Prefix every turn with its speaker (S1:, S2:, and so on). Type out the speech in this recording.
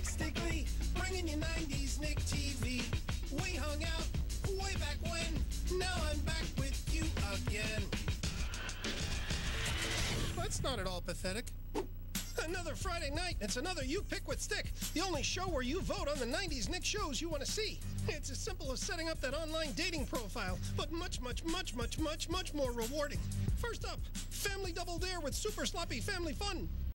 S1: Stickly, bringing you 90s Nick TV. We hung out way back when. Now I'm back with you again. That's not at all pathetic. Another Friday night, it's another UPick with Stick, the only show where you vote on the 90s Nick shows you want to see. It's as simple as setting up that online dating profile, but much more rewarding. First up, Family Double Dare with super sloppy family fun.